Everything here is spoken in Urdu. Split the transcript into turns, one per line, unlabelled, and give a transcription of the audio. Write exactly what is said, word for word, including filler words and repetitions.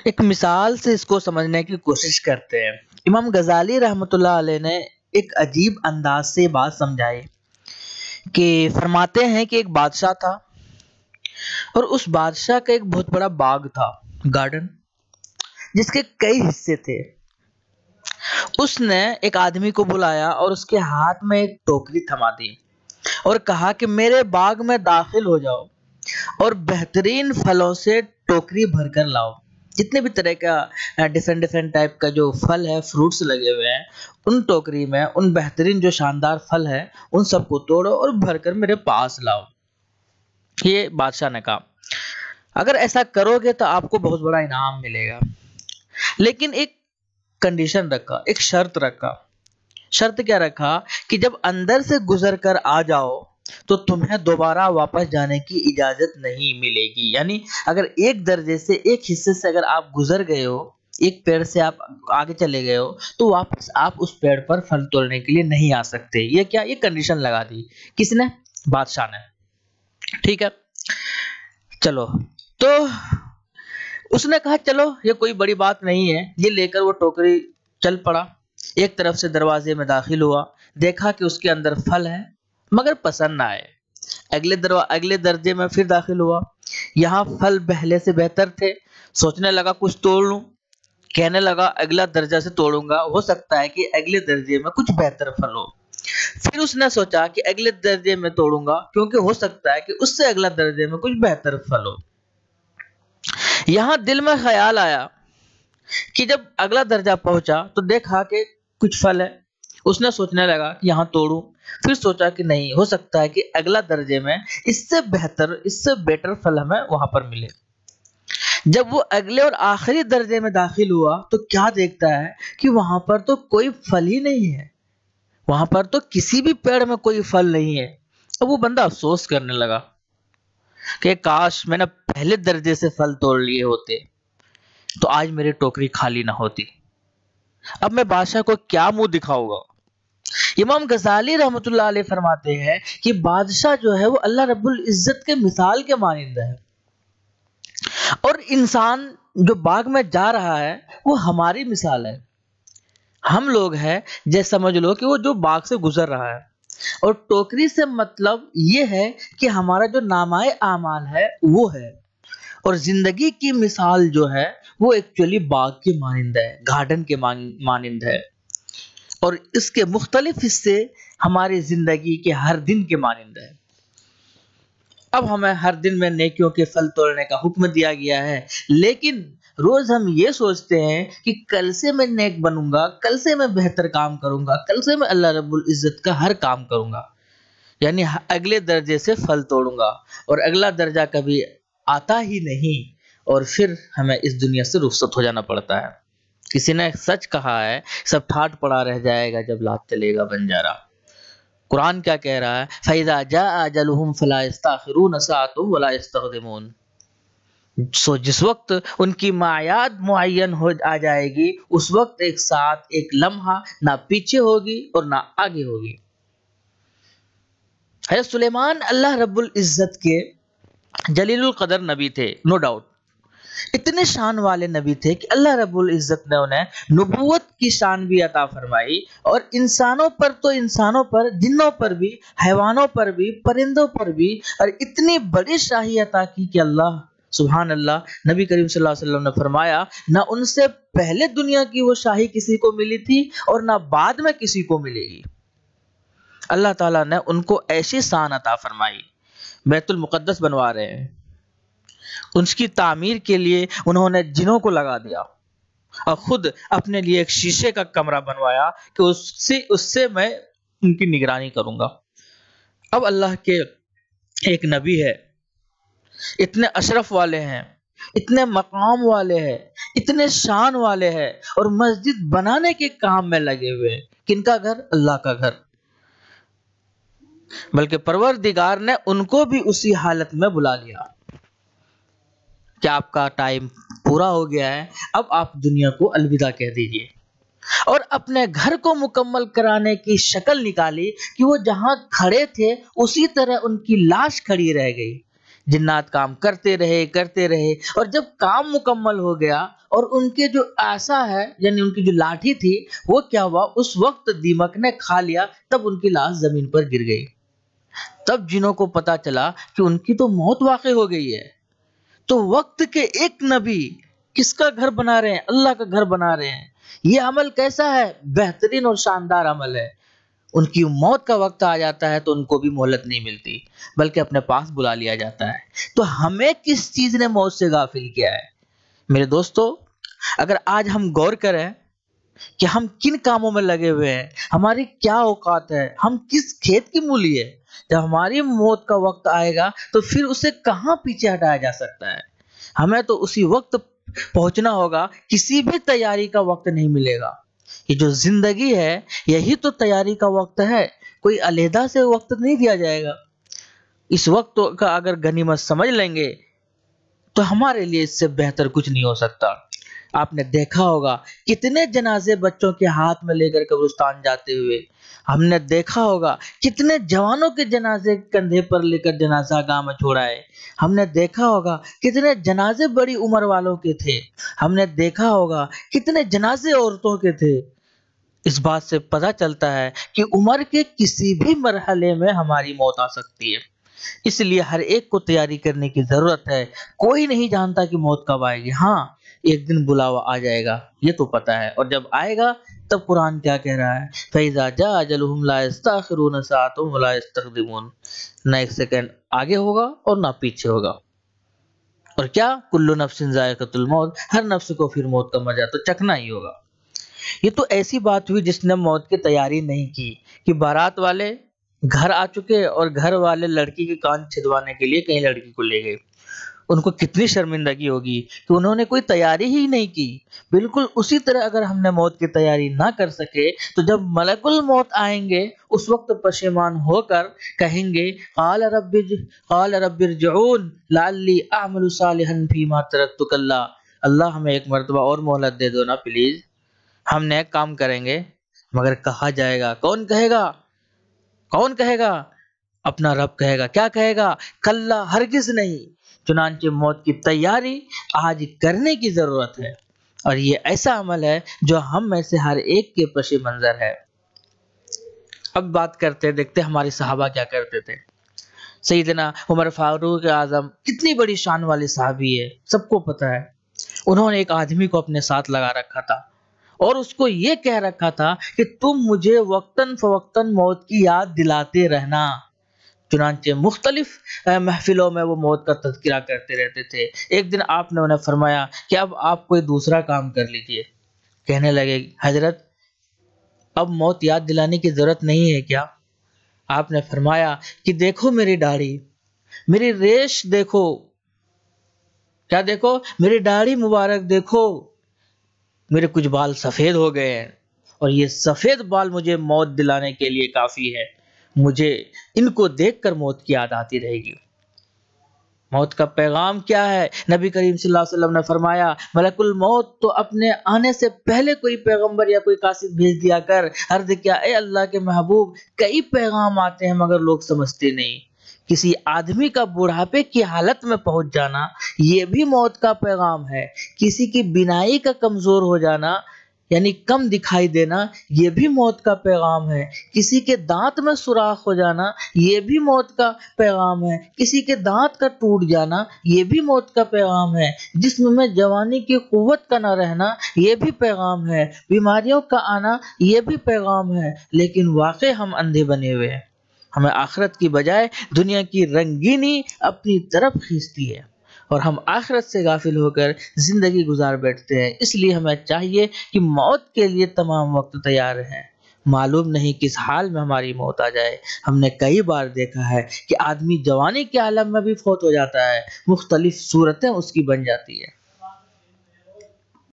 ایک مثال سے اس کو سمجھنے کی کوشش کرتے ہیں۔ امام غزالی رحمۃ اللہ علیہ نے ایک عجیب انداز سے بات سمجھائی کہ فرماتے ہیں کہ ایک بادشاہ تھا اور اس بادشاہ کا ایک بہت بڑا باغ تھا، گارڈن، جس کے کئی حصے تھے۔ اس نے ایک آدمی کو بلایا اور اس کے ہاتھ میں ایک ٹوکری تھما دی اور کہا کہ میرے باغ میں داخل ہو جاؤ اور بہترین پھلوں سے ٹوکری بھر کر لاؤ۔ جتنے بھی طرح کا ڈیفرنٹ ڈیفرنٹ ٹائپ کا جو پھل ہے، فروٹس لگے ہوئے ہیں، ان ٹوکری میں ان بہترین جو شاندار پھل ہے ان سب کو توڑو اور بھر کر میرے پاس لاؤ۔ یہ بادشاہ نے کہا اگر ایسا کرو گے تو آپ کو بہت بڑا انعام ملے گا، لیکن ایک کنڈیشن رکھا، ایک شرط رکھا۔ شرط کیا رکھا کہ جب اندر سے گزر کر آ جاؤ تو تمہیں دوبارہ واپس جانے کی اجازت نہیں ملے گی۔ یعنی اگر ایک درجے سے، ایک حصے سے اگر آپ گزر گئے ہو، ایک پیڑ سے آپ آگے چلے گئے ہو، تو واپس آپ اس پیڑ پر پھل توڑنے کے لیے نہیں آ سکتے۔ یہ کیا؟ یہ کنڈیشن لگا دی۔ کس نے؟ بادشاہ نے۔ ٹھیک ہے، چلو تو اس نے کہا چلو یہ کوئی بڑی بات نہیں ہے۔ یہ لے کر وہ ٹوکری چل پڑا، ایک طرف سے دروازے میں داخل ہوا، دیکھا کہ اس کے اندر پھل ہے مگر پسند نہ آئے۔ اگلے درو... اگلے درجے میں پھر داخل ہوا، یہاں پھل پہلے سے بہتر تھے، سوچنے لگا کچھ توڑ لوں، کہنے لگا اگلا درجہ سے توڑوں گا، ہو سکتا ہے کہ اگلے درجے میں کچھ بہتر پھل ہو۔ پھر اس نے سوچا کہ اگلے درجے میں توڑوں گا کیونکہ ہو سکتا ہے کہ اس سے اگلا درجے میں کچھ بہتر پھل ہو۔ یہاں دل میں خیال آیا کہ جب اگلا درجہ پہنچا تو دیکھا کہ کچھ پھل ہے، اس نے سوچنے لگا کہ یہاں توڑوں، پھر سوچا کہ نہیں، ہو سکتا ہے کہ اگلا درجے میں اس سے بہتر، اس سے بیٹر پھل ہمیں وہاں پر ملے۔ جب وہ اگلے اور آخری درجے میں داخل ہوا تو کیا دیکھتا ہے کہ وہاں پر تو کوئی پھل ہی نہیں ہے، وہاں پر تو کسی بھی پیڑ میں کوئی پھل نہیں ہے۔ اب وہ بندہ افسوس کرنے لگا کہ کاش میں نے پہلے درجے سے پھل توڑ لیے ہوتے تو آج میری ٹوکری خالی نہ ہوتی۔ اب میں بادشاہ کو کیا منہ دکھاؤں گا؟ امام غزالی رحمۃ اللہ علیہ فرماتے ہیں کہ بادشاہ جو ہے وہ اللہ رب العزت کے مثال کے مانند ہے، اور انسان جو باغ میں جا رہا ہے وہ ہماری مثال ہے۔ ہم لوگ ہیں، جیسے سمجھ لو کہ وہ جو باغ سے گزر رہا ہے، اور ٹوکری سے مطلب یہ ہے کہ ہمارا جو نامہ اعمال ہے وہ ہے، اور زندگی کی مثال جو ہے وہ ایکچولی باغ کے مانند ہے، گارڈن کے مانند ہے، اور اس کے مختلف حصے ہماری زندگی کے ہر دن کے مانند ہے۔ اب ہمیں ہر دن میں نیکیوں کے پھل توڑنے کا حکم دیا گیا ہے، لیکن روز ہم یہ سوچتے ہیں کہ کل سے میں نیک بنوں گا، کل سے میں بہتر کام کروں گا، کل سے میں اللہ رب العزت کا ہر کام کروں گا، یعنی اگلے درجے سے پھل توڑوں گا، اور اگلا درجہ کبھی آتا ہی نہیں، اور پھر ہمیں اس دنیا سے رخصت ہو جانا پڑتا ہے۔ کسی نے سچ کہا ہے، سب ٹھاٹ پڑا رہ جائے گا جب لات چلے گا بنجارا۔ قرآن کیا کہہ رہا ہے؟ فَإِذَا جَاءَ أَجَلُهُمْ فَلَا يَسْتَأْخِرُونَ سَاعَةً وَلَا يَسْتَقْدِمُونَ۔ سو جس وقت ان کی میعاد معین ہو آ جائے گی، اس وقت ایک ساتھ ایک لمحہ نہ پیچھے ہوگی اور نہ آگے ہوگی۔ حضرت سلیمان اللہ رب العزت کے جلیل القدر نبی تھے، نو ڈاؤٹ، اتنے شان والے نبی تھے کہ اللہ رب العزت نے انہیں نبوت کی شان بھی عطا فرمائی، اور انسانوں پر تو انسانوں پر، جنوں پر بھی، حیوانوں پر بھی، پرندوں پر بھی، اور اتنی بڑی شاہی عطا کی کہ اللہ سبحان اللہ، نبی کریم صلی اللہ علیہ وسلم نے فرمایا نہ ان سے پہلے دنیا کی وہ شاہی کسی کو ملی تھی اور نہ بعد میں کسی کو ملے گی۔ اللہ تعالیٰ نے ان کو ایسی شان عطا فرمائی، بیت المقدس بنوا رہے ہیں، اس کی تعمیر کے لیے انہوں نے جنوں کو لگا دیا، اور خود اپنے لیے ایک شیشے کا کمرہ بنوایا کہ اس سے اس سے میں ان کی نگرانی کروں گا۔ اب اللہ کے ایک نبی ہے، اتنے اشرف والے ہیں، اتنے مقام والے ہیں، اتنے شان والے ہیں، اور مسجد بنانے کے کام میں لگے ہوئے ہیں۔ کن کا گھر؟ اللہ کا گھر۔ بلکہ پروردگار نے ان کو بھی اسی حالت میں بلا لیا کہ آپ کا ٹائم پورا ہو گیا ہے، اب آپ دنیا کو الوداع کہہ دیجئے، اور اپنے گھر کو مکمل کرانے کی شکل نکالی کہ وہ جہاں کھڑے تھے اسی طرح ان کی لاش کھڑی رہ گئی، جنات کام کرتے رہے کرتے رہے اور جب کام مکمل ہو گیا اور ان کے جو عصا ہے یعنی ان کی جو لاٹھی تھی وہ کیا ہوا، اس وقت دیمک نے کھا لیا، تب ان کی لاش زمین پر گر گئی۔ تب جنوں کو پتا چلا کہ ان کی تو موت واقع ہو گئی ہے۔ تو وقت کے ایک نبی کس کا گھر بنا رہے ہیں؟ اللہ کا گھر بنا رہے ہیں۔ یہ عمل کیسا ہے؟ بہترین اور شاندار عمل ہے۔ ان کی موت کا وقت آ جاتا ہے تو ان کو بھی مہلت نہیں ملتی بلکہ اپنے پاس بلا لیا جاتا ہے۔ تو ہمیں کس چیز نے موت سے غافل کیا ہے؟ میرے دوستو، اگر آج ہم غور کریں کہ ہم کن کاموں میں لگے ہوئے ہیں، ہماری کیا اوقات ہے، ہم کس کھیت کی مولی ہے، جب ہماری موت کا وقت آئے گا تو پھر اسے کہاں پیچھے ہٹایا جا سکتا ہے؟ ہمیں تو اسی وقت پہنچنا ہوگا، کسی بھی تیاری کا وقت نہیں ملے گا۔ یہ جو زندگی ہے یہی تو تیاری کا وقت ہے، کوئی علیحدہ سے وقت نہیں دیا جائے گا۔ اس وقت کا اگر غنیمت سمجھ لیں گے تو ہمارے لیے اس سے بہتر کچھ نہیں ہو سکتا۔ آپ نے دیکھا ہوگا کتنے جنازے بچوں کے ہاتھ میں لے کر قبرستان جاتے ہوئے، ہم نے دیکھا ہوگا کتنے جوانوں کے جنازے کندھے پر لے کر جنازہ گاہ میں چھوڑا ہے، ہم نے دیکھا ہوگا کتنے جنازے بڑی عمر والوں کے تھے، ہم نے دیکھا ہوگا کتنے جنازے عورتوں کے تھے۔ اس بات سے پتہ چلتا ہے کہ عمر کے کسی بھی مرحلے میں ہماری موت آ سکتی ہے، اس لیے ہر ایک کو تیاری کرنے کی ضرورت ہے۔ کوئی نہیں جانتا کہ موت کب آئے گی، ہاں ایک دن بلاوا آ جائے گا، یہ تو پتہ ہے، اور جب آئے گا تب قرآن کیا کہہ رہا ہے؟ فَإِذَا جَاءَ أَجَلُهُمْ لَا يَسْتَأْخِرُونَ سَاعَةً وَلَا يَسْتَقْدِمُونَ، نہ ایک سیکنڈ آگے ہوگا اور نہ پیچھے ہوگا۔ اور کیا؟ کُلُّ نَفْسٍ ذَائِقَةُ الْمَوْتِ، ہر نفس کو پھر موت کا مزہ تو چکھنا ہی ہوگا۔ یہ تو ایسی بات ہوئی جس نے موت کی تیاری نہیں کی کہ بارات والے گھر آ چکے اور گھر والے لڑکی کے کان چھدوانے کے لیے کہیں لڑکی کو لے گئے۔ ان کو کتنی شرمندگی ہوگی کہ انہوں نے کوئی تیاری ہی نہیں کی۔ بالکل اسی طرح اگر ہم نے موت کی تیاری نہ کر سکے تو جب ملک الموت آئیں گے اس وقت پشیمان ہو کر کہیں گے قال رب قال رب ارجعون لعلی اعمل صالحا فیما ترکت، کلا اللہ ہمیں ایک مرتبہ اور مہلت دے دو نا پلیز، ہم نیک کام کریں گے۔ مگر کہا جائے گا، کون کہے گا؟ کون کہے گا؟ اپنا رب کہے گا۔ کیا کہے گا؟ کلا، ہرگز نہیں۔ چنانچہ موت کی تیاری آج کرنے کی ضرورت ہے، اور یہ ایسا عمل ہے جو ہم میں سے ہر ایک کے پس منظر ہے۔ اب بات کرتے دیکھتے ہمارے صحابہ کیا کرتے تھے۔ سیدنا عمر فاروق اعظم کتنی بڑی شان والے صحابی ہے، سب کو پتہ ہے۔ انہوں نے ایک آدمی کو اپنے ساتھ لگا رکھا تھا اور اس کو یہ کہہ رکھا تھا کہ تم مجھے وقتاً فوقتاً موت کی یاد دلاتے رہنا۔ چنانچہ مختلف محفلوں میں وہ موت کا تذکرہ کرتے رہتے تھے۔ ایک دن آپ نے انہیں فرمایا کہ اب آپ کوئی دوسرا کام کر لیجئے۔ کہنے لگے حضرت اب موت یاد دلانے کی ضرورت نہیں ہے کیا؟ آپ نے فرمایا کہ دیکھو میری داڑھی، میری ریش دیکھو، کیا دیکھو؟ میری داڑھی مبارک دیکھو، میرے کچھ بال سفید ہو گئے ہیں اور یہ سفید بال مجھے موت دلانے کے لیے کافی ہے، مجھے ان کو دیکھ کر موت کی یاد آتی رہے گی۔ موت کا پیغام کیا ہے؟ نبی کریم صلی اللہ علیہ وسلم نے فرمایا ملک الموت تو اپنے آنے سے پہلے کوئی پیغمبر یا کوئی قاصد بھیج دیا کر۔ عرض کیا اے اللہ کے محبوب، کئی پیغام آتے ہیں مگر لوگ سمجھتے نہیں۔ کسی آدمی کا بڑھاپے کی حالت میں پہنچ جانا یہ بھی موت کا پیغام ہے، کسی کی بینائی کا کمزور ہو جانا یعنی کم دکھائی دینا یہ بھی موت کا پیغام ہے، کسی کے دانت میں سوراخ ہو جانا یہ بھی موت کا پیغام ہے، کسی کے دانت کا ٹوٹ جانا یہ بھی موت کا پیغام ہے، جسم میں جوانی کی قوت کا نہ رہنا یہ بھی پیغام ہے، بیماریوں کا آنا یہ بھی پیغام ہے۔ لیکن واقع ہم اندھے بنے ہوئے ہیں، ہمیں آخرت کی بجائے دنیا کی رنگینی اپنی طرف کھینچتی ہے اور ہم آخرت سے غافل ہو کر زندگی گزار بیٹھتے ہیں۔ اس لیے ہمیں چاہیے کہ موت کے لیے تمام وقت تیار رہیں، معلوم نہیں کس حال میں ہماری موت آ جائے۔ ہم نے کئی بار دیکھا ہے کہ آدمی جوانی کے عالم میں بھی فوت ہو جاتا ہے، مختلف صورتیں اس کی بن جاتی ہے۔